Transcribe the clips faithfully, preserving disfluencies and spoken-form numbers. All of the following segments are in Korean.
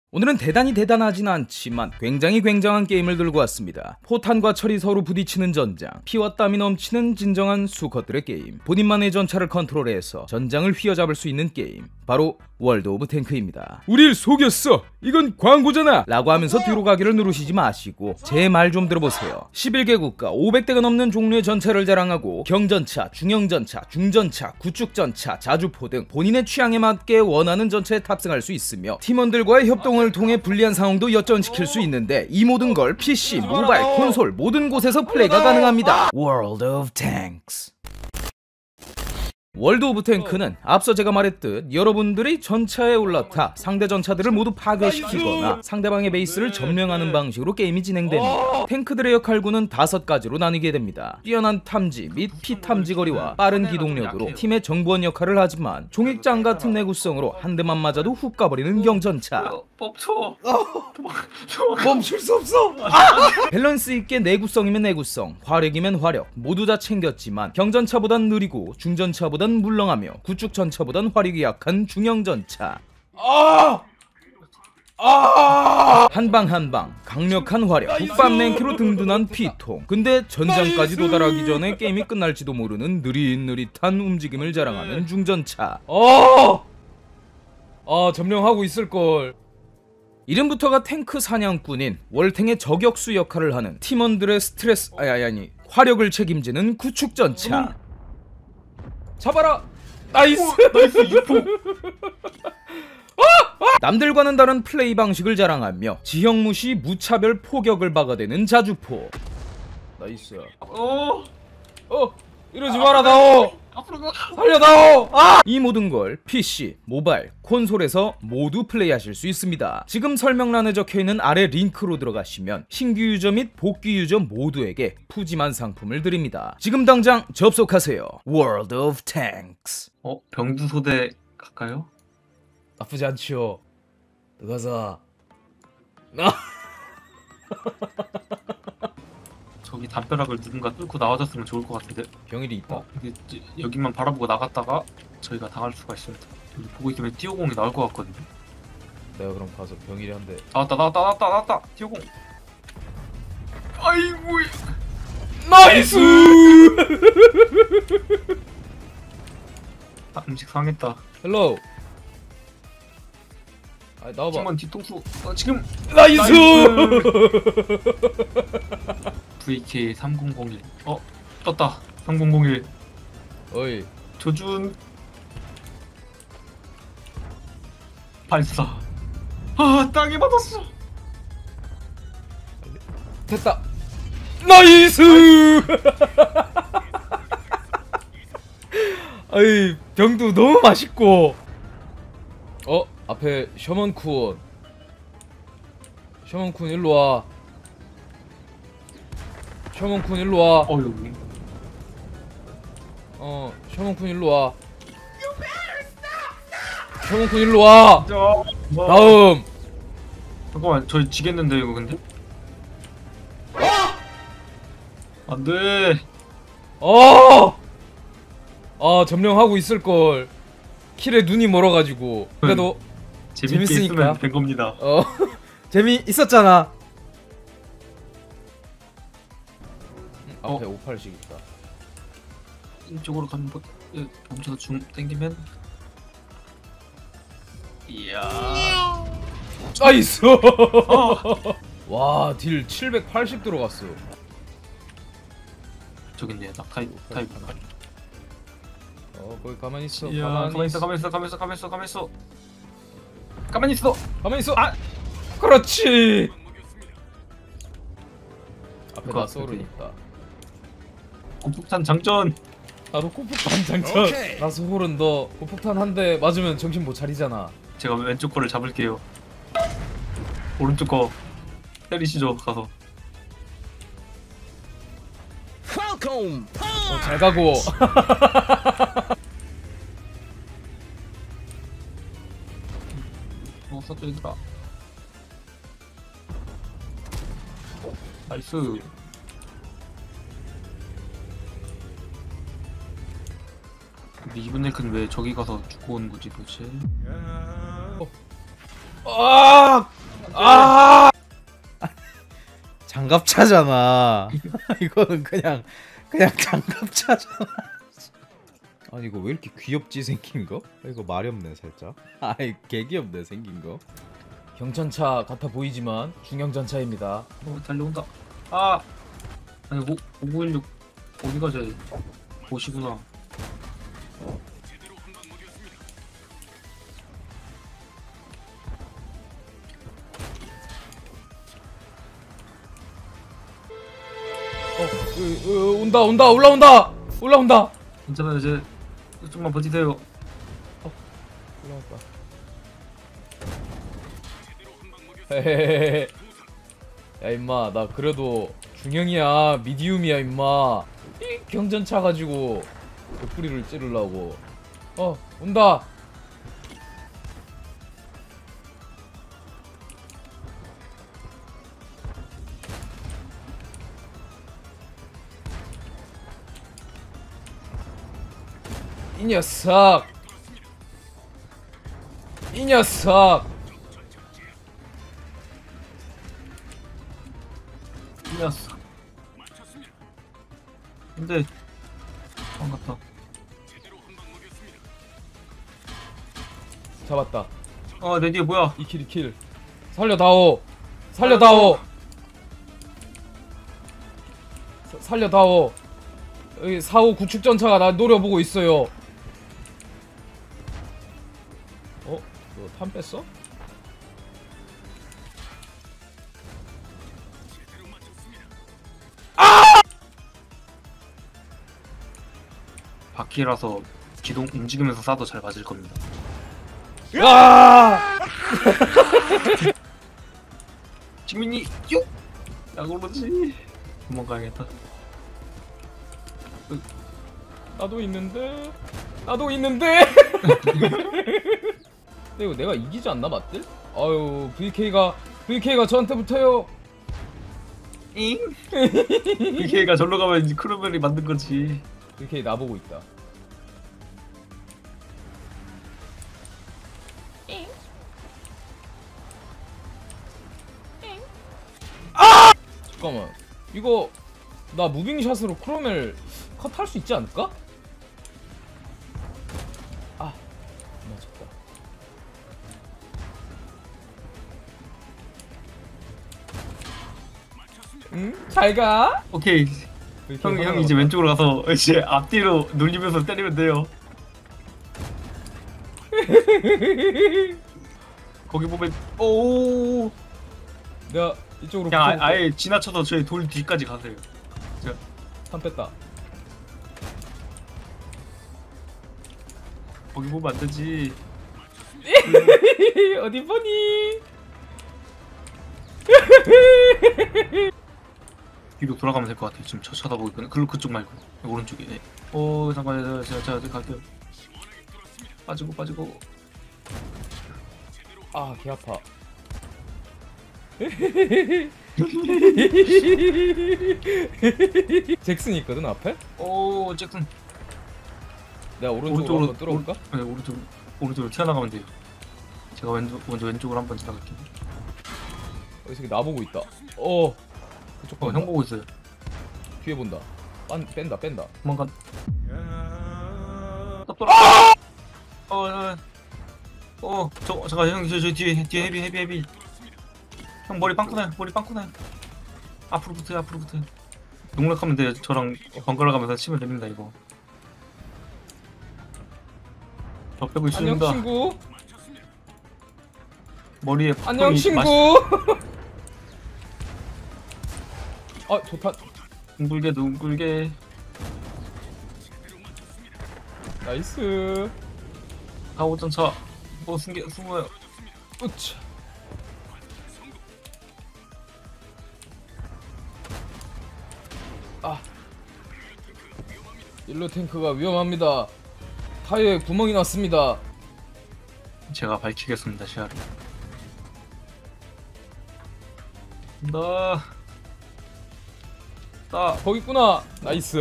오늘은 대단히 대단하진 않지만 굉장히 굉장한 게임을 들고 왔습니다. 포탄과 철이 서로 부딪히는 전장, 피와 땀이 넘치는 진정한 수컷들의 게임, 본인만의 전차를 컨트롤해서 전장을 휘어잡을 수 있는 게임, 바로 월드 오브 탱크입니다. 우릴 속였어! 이건 광고잖아! 라고 하면서 뒤로 가기를 누르시지 마시고 제 말 좀 들어보세요. 십일 개 국가 오백 대가 넘는 종류의 전차를 자랑하고 경전차, 중형전차, 중전차, 구축전차, 자주포 등 본인의 취향에 맞게 원하는 전차에 탑승할 수 있으며 팀원들과의 협동을 통해 불리한 상황도 역전시킬 수 있는데 이 모든 걸 피씨, 모바일, 콘솔 모든 곳에서 플레이가 가능합니다. World of Tanks. 월드 오브 탱크는 앞서 제가 말했듯 여러분들이 전차에 올라타 상대 전차들을 모두 파괴시키거나 상대방의 베이스를 점령하는 방식으로 게임이 진행됩니다. 탱크들의 역할군은 다섯 가지로 나뉘게 됩니다. 뛰어난 탐지 및 피탐지 거리와 빠른 기동력으로 팀의 정보원 역할을 하지만 종익장 같은 내구성으로 한 대만 맞아도 훅 가버리는 경전차. 멈춰. 멈출 수 없어. 밸런스 있게 내구성이면 내구성, 화력이면 화력 모두 다 챙겼지만 경전차보단 느리고 중전차보단 물렁하며 구축전차보단 화력이 약한 중형전차. 아! 아! 한방 한방 강력한 화력, 국밥 냉키로 든든한 피통. 근데 전장까지 도달하기 전에 게임이 끝날지도 모르는 느릿느릿한 움직임을 자랑하는 중전차. 어! 아, 점령하고 있을걸. 이름부터가 탱크 사냥꾼인 월탱의 저격수 역할을 하는 팀원들의 스트레스 아니 아니, 아니 화력을 책임지는 구축전차. 잡아라! 나이스! 오, 나이스 유포! 남들과는 다른 플레이 방식을 자랑하며 지형무시 무차별 포격을 박아대는 자주포. 나이스. 어, 어, 이러지 마라 다오. 살려다오. 아! 이 모든 걸 피씨, 모바일, 콘솔에서 모두 플레이하실 수 있습니다. 지금 설명란에 적혀있는 아래 링크로 들어가시면 신규 유저 및 복귀 유저 모두에게 푸짐한 상품을 드립니다. 지금 당장 접속하세요. World of Tanks. 어? 병두소대 갈까요? 나쁘지 않지요. 들어가자. 저기 담벼락을 누군가 뚫고 나와줬으면 좋을 것 같은데. 병일이 있다. 어, 근데 여기만 바라보고 나갔다가 저희가 당할 수가 있습니다. 여기 보고 있으면 띠오공이 나올 것 같거든요. 내가 그럼 가서 병일이 한 대. 나왔다 나왔다 나왔다 나왔다 띠오공. 아이고. 나이스. 아, 음식 상했다. 헬로. 아, 나와봐. 지금 뒤통수. 어, 지금. 나이스. 나이스. 브이케이 삼공공일. 어? 떴다. 삼공공일. 어이. 조준. 발사. 아, 땅에 맞았어. 됐다. 나이스. 아이, 병도 너무 맛있고. 어? 앞에 셔먼쿤. 셔먼쿤 일로와. 셔먼쿤 일로와. 어, 여기. 어, 셔먼쿤 일로와. 셔먼쿤 일로와. 다음. 잠깐만, 저희 지겠는데 이거 근데? 안돼. 어! 아, 점령하고 있을걸. 킬에 눈이 멀어가지고. 그래도 재밌게 재밌으니까. 있으면 된 겁니다. 어, 재미있었잖아. 어. 앞에 오십팔씩 있다. 이쪽으로 가면 뭐, 예, 멈춰서 줌 땡기면. 이야. 나이스. 어. 와, 딜 칠백팔십 들어갔어. 저기 있네. 나 타입 타입. 어, 거기 가만히 있어. 이야, 가만히, 가만히 있어, 가만히 있어, 가만히 있어, 가만히 있어, 가만히 있어. 가만히 있어. 가만히 있어. 아, 그렇지. 앞에 그거 나 소울은 어떡해. 있다. 고폭탄 장전. 나도 고폭탄 장전. 나 소울은 너 고폭탄 한 대 맞으면 정신 못 차리잖아. 제가 왼쪽 거를 잡을게요. 오른쪽 거 때리시죠, 가서. 어, 잘 가고. 어, 서쪽 얘들아. 나이스. 근데 이번 랭크는 왜 저기 가서 죽고 오는 거지 도대체? 아! 아! 장갑차잖아. 이거는 그냥 그냥 장갑차잖아. 아니 이거 왜 이렇게 귀엽지 생긴 거? 이거 말이 없네 살짝. 아이 개 귀엽네 생긴 거. 경전차 같아 보이지만 중형전차입니다. 어, 달려온다. 아, 아니 오, 오구일육 어디 가자. 보시구나. 어, 으, 으, 온다 온다 올라온다 올라온다. 괜찮아요. 이제 좀만 버티세요. 올라왔다. 헤헤헤헤. 야 임마 나 그래도 중형이야 미디움이야 임마. 이 경전차 가지고 그 뿌리를 찌르려고. 어 온다. 이 녀석 이 녀석 이겼어. 근데 안 갔다. 잡았다. 어, 내 뒤에 뭐야? 이킬 이킬 살려다오 살려다오 사, 살려다오. 여기 사호 구축전차가 나 노려보고 있어요. 어? 너 탄 뺐어? 바퀴라서 기동 움직이면서 쏴도 잘 맞을 겁니다. 아! 지민이 요! 야 그러지. 도망가야겠다. 나도 있는데 나도 있는데 근데 이거 내가 이기지 않나 맞들? 아유 브이케이가 브이케이가 저한테 붙어요. 잉? 걔가 절로 가면 이제 크루멜이 만든 거지. 브이케이 나보고 있다. 아! 잠깐만 이거 나 무빙샷으로 크로멜 컷 할 수 있지 않을까? 아 맞았다. 응? 잘가? 오케이. 형, 형 이제 왼쪽으로 가서 이제 앞뒤로 눌리면서 때리면 돼요. 거기 보면 오. 내가 이쪽으로 그냥 아, 붙어볼게. 아예 지나쳐서 저희 돌 뒤까지 가세요. 자, 한 뺐다. 거기 보면 안 되지. 어디 보니? 뒤로 돌아가면 될 것 같아요. 지금 저 쳐다보고 있거든. 그 그쪽 말고 오른쪽에. 네. 오 잠깐만요. 제가 제가 제가 갈게요. 빠지고 빠지고. 아, 개 아파. 잭슨이 있거든 앞에? 오 잭슨. 내가 오른쪽으로, 오른쪽으로 한번 뚫어볼까? 오, 네 오른쪽 오른쪽으로 튀어나가면 돼요. 제가 왼쪽 먼저 왼쪽으로 한번 지나갈게요. 어, 이 새끼 나보고 있다. 어. 그쪽 어 본다. 형 보고 있어요. 뒤에 본다. 빤, 뺀다 뺀다. 도망가. 또 돌아. 어, 어, 어, 저 잠깐 형, 저, 저 뒤에 뒤에 헤비 헤비 헤비. 형 머리 빵꾸 나요. 머리 빵꾸 나요. 앞으로 붙어요. 앞으로 붙어요. 농락하면 돼요. 저랑 번갈아 가면서 치면 됩니다. 이거. 저 빼고 안녕 있습니다. 친구. 머리에 안녕 팝콘이 친구. 아 좋다. 둥글게 둥글게. 나이스. 사오전차 뭐 숨겨 숨어요. 으차. 아. 일로 탱크가 위험합니다. 타이어에 구멍이 났습니다. 제가 밝히겠습니다. 시야를. 나. 나. 거기 있구나. 나이스.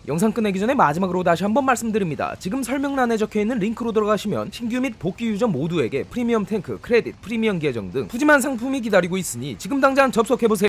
영상 끝내기 전에 마지막으로 다시 한번 말씀드립니다. 지금 설명란에 적혀있는 링크로 들어가시면 신규 및 복귀 유저 모두에게 프리미엄 탱크, 크레딧, 프리미엄 계정 등 푸짐한 상품이 기다리고 있으니 지금 당장 접속해보세요.